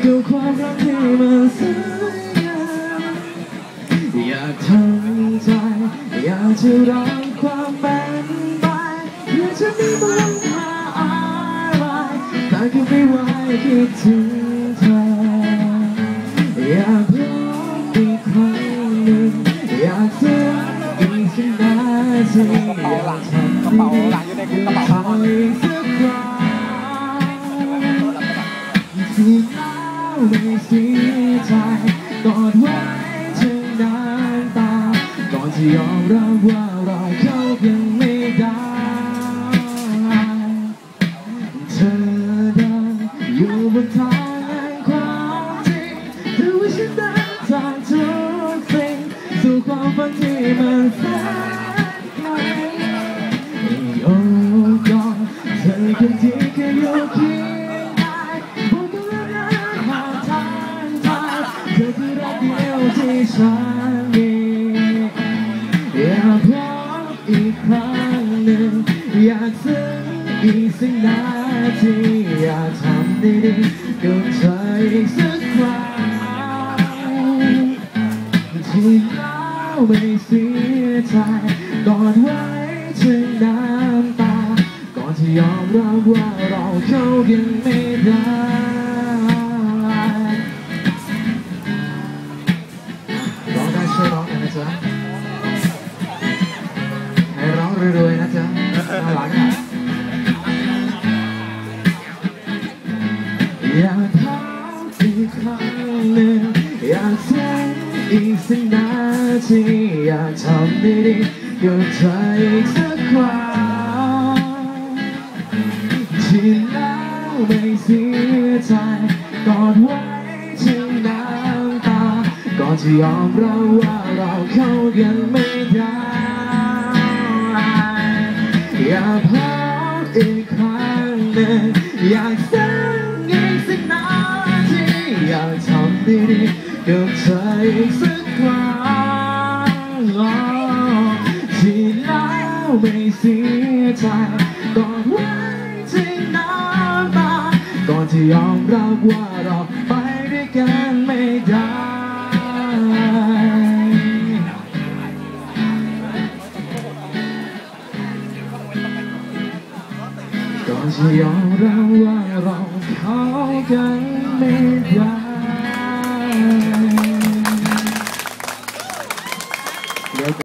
กับความรักที่มันสวยงามอยากทำใจอยากจะรักความเป็นไปอยากจะมีบ้างมาอะไรแต่ก็ไม่ไหวคิดถึงเธออยากพบอีกครั้งหนึ่งอยากเจออีกสักนาทีอยากทำดีๆอยากทำอีกสักครั้งที่แล้วไม่เสียใจกอดไว้ถึงน้ำตาก่อนที่ยอมรับว่าเราเข้ากันไม่ได้เธอเดินอยู่บนทางแห่งความจริงเธอว่าฉันเดินทางทุกสิ่งสู่ความฝันที่มันแสนไกลโอ้กอดเธอคนที่แค่อยู่เคียงกายบอกกันแล้วนะผ่านทางใจเธอคือรักเดียวที่ฉันมีอยากพบอีกครั้งหนึ่งอยากซึ้งอีกสักนาทีอยากทำดีๆกับเธออีกสักครั้งที่แล้วไม่เสียใจกอดไว้ถึงน้ำตาก่อนที่ยอมรับว่าเราเข้ากันไม่ได้ร้องได้ช่วยร้องหน่อยนะจ๊ะให้ร้องรวยๆนะจ๊ะน่ารักอ่ะอยากทำอีกครั้งหนึ่งอยากแสงอีกสักนาทีอยากทำดีๆกับเธออีกสักครั้งที่แล้วไม่เสียใจกอดไว้ถึงน้ำตาก่อนที่ยอมรับว่าเราเข้ากันไม่ได้อยากพบอีกครั้งหนึ่งอยากแสงอีกสักนาทีอยากทำดีๆกับเธออีกสักครั้งที่แล้วไม่เสียใจกอดไว้ถึงน้ำตาก่อนที่ยอมรับว่าเราไปด้วยกันไม่ได้ก่อนที่ยอมรับว่าเราเข้ากันไม่ได้